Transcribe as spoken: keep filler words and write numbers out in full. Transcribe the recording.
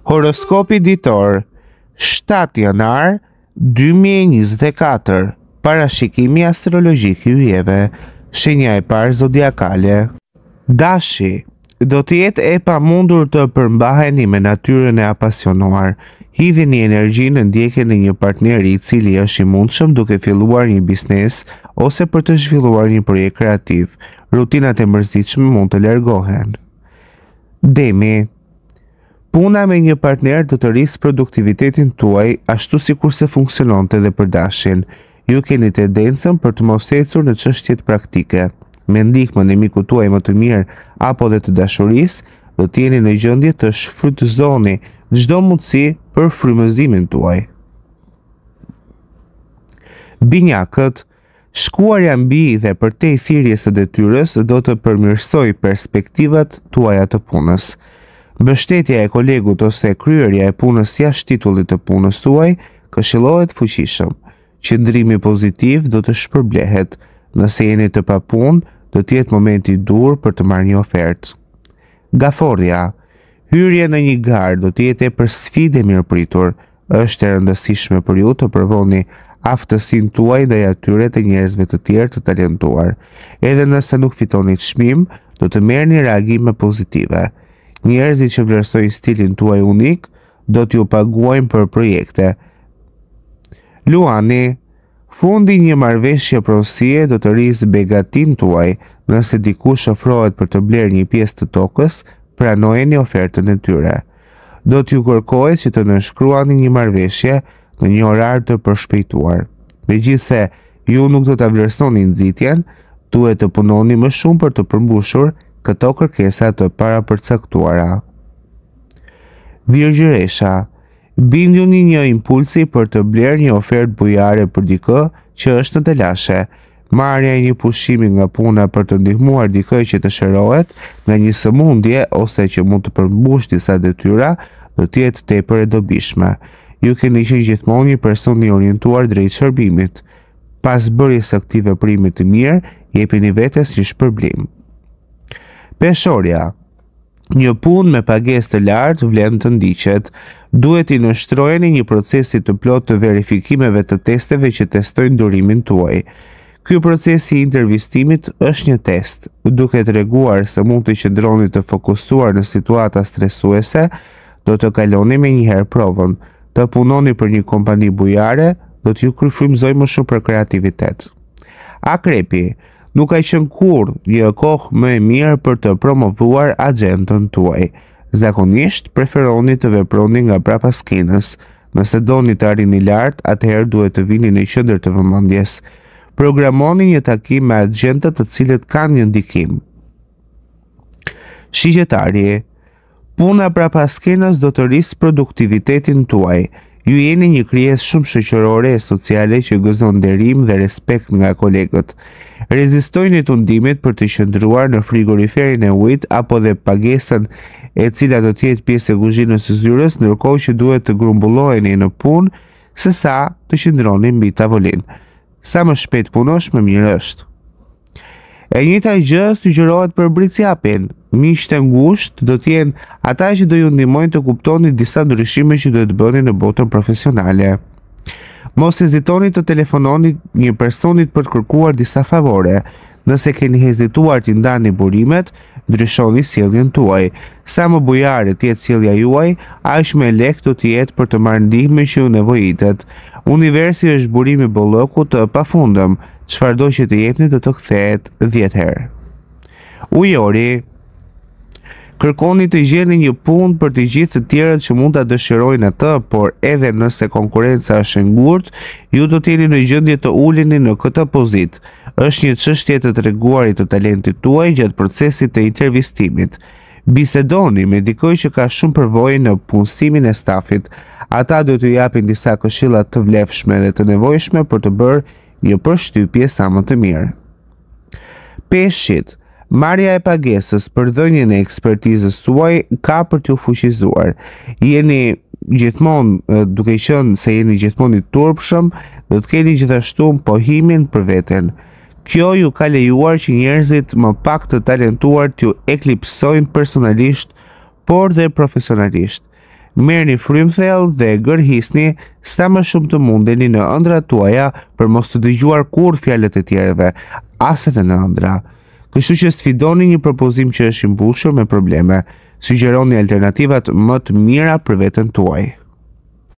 Horoskopi ditor, shtatë janar dy mijë e njëzet e katër, parashikimi astrologjik i yjeve, shenja e parë zodiakale. Dashi, do të jetë e pamundur të përmbaheni me natyrën e apasionuar. Hidhini energjinë në ndjekjen e një partneri i cili është i mundshëm duke filluar një biznes ose për të zhvilluar një projekt kreativ. Rutinat e mërzitshme mund të largohen. Demi, puna me një partner do të rrisë produktivitetin tuaj ashtu sikurse funksiononte edhe për dashin. Ju keni tendencën për të mos ecur në çështjet praktike. Me ndihmën e mikut tuaj më të mirë apo dhe të dashurisë, do të jeni në gjendje të shfrytëzoni çdo mundësi për frymëzimin tuaj. Binjakët, shkuarja mbi dhe përtej thirrjes së detyrës do të përmirësoj perspektivat tuaja të punës. Mbështetja e kolegut ose kryerja e punës jashtë titullit të punës tuaj këshillohet fuqishëm. Qëndrimi pozitiv do të shpërblehet. Nëse jeni të papunë, do të jetë momenti i dur për të marrë një ofertë. Gafordhja, hyrja në një garë do të jetë e për sfidë e mirëpritur. Është e rëndësishme për ju të provoni aftësinë tuaj ndaj atyre të njerëzve të tjerë të talentuar. Edhe nëse nuk fitoni çmim, do të merrni reagime pozitive. Njerëzit që vlerësojnë stilin tuaj unik do t'ju paguajnë për projekte. Luani, fundi një marrëveshje pronësie do të rrisë begatin tuaj. Nëse dikush ofrohet për të blerë një pjesë të tokës, pranojeni ofertën e tyre. Do t'ju kërkohet që të nënshkruani një marrëveshje në një orar të përshpejtuar. Megjithse ju nuk do ta vlerësoni nxitjen, duhet të punoni më shumë për të përmbushur këto kërkesa të parapërcaktuara. Virgjëresha, binduni një impulsi për të blerë një ofertë bujare për dikë që është në telashe. Marrja e një pushimi nga puna për të ndihmuar dikë që të shërohet nga një sëmundje ose që mund të përmbush disa detyra do të jetë tepër e dobishme. Ju keni qenë gjithmonë një person i orientuar drejt shërbimit. Pas bërjes së këtij veprimi të mirë, jepini vetes një shpërblim. Peshorja, një punë me pagesë të lartë vlen të ndiqet. Duhet i nështrojeni një procesi të plot të verifikimeve të testeve që testojnë durimin tuaj. Ky procesi i intervistimit është një test, duke treguar se mund të qëndroni të fokusuar në situata stresuese, do të kaloni me njëherë provën. Të punoni për një kompani bujare, do t'ju frymëzojë më shumë për kreativitet. Akrepi, nuk ka qenë kurrë një kohë më e mirë për të promovuar agjendën tuaj. Zakonisht preferoni të veproni nga brapa skenës. Nëse doni të arrini lart, atëherë duhet të vini në qendër të vëmendjes. Programoni një takim me agjenta të cilët kanë një ndikim. Shigjetari, puna brapa skenës do të rrisë produktivitetin tuaj. Ju jeni një krijesë shumë shoqërore e sociale që gëzon nderim dhe respekt nga kolegët. Rezistojni tundimit për të qëndruar në frigoriferin e ujit apo dhe pagesën e cila do të jetë pjesë e kuzhinës së zyrës, ndërkohë që duhet të grumbulloheni në punë sesa të qëndroni mbi tavolinë. Sa më shpejt punosh, më mirë është. E njëjta gjë sugjerohet për bricjapin. Miqtë e ngushtë do të jenë ata që do ju ndihmojnë të kuptoni disa ndryshime që duhet bëni në botën profesionale. Mos hezitoni të telefononi një personit për të kërkuar disa favore. Nëse keni hezituar të ndani burimet, ndryshoni sjelljen tuaj. Sa më bujare të jetë sjellja juaj, aq më lehtë do të jetë për të marrë ndihmën që ju nevojitet. Universi është burim i bollokut të pafundëm. Çfarëdo që të jepni do të kthehet dhjetë herë. Ujori, kërkoni të gjeni një punë për të gjithë të tjerët që mund ta dëshirojnë atë, por edhe nëse konkurenca është e ngurtë, ju do të jeni në gjendje të uleni në këtë pozitë. Është një çështje të treguarit të talentit tuaj gjatë procesit të intervistimit. Bisedoni me dikë që ka shumë përvojë në punësimin e stafit. Ata do t'ju japin disa këshilla të vlefshme dhe të nevojshme për të bërë një përshtypje sa më të mirë. Peshqit, marrja e pagesës për dhënien e ekspertizës tuaj ka për t'ju fuqizuar. Jeni gjithmonë, duke qenë se jeni gjithmonë i turpshëm, do të keni gjithashtu pohimin për veten. Kjo ju ka lejuar që njerëzit më pak të talentuar t'ju eklipsojnë personalisht, por dhe profesionalisht. Merrni frymë thellë dhe gërhisni sa më shumë të mundeni në ëndrat tuaja për mos të dëgjuar kur fjalët e tjerëve, as edhe në ëndra. Kështu që sfidoni një propozim që është i mbushur me probleme, sugjeroni alternativat më të mira për veten tuaj.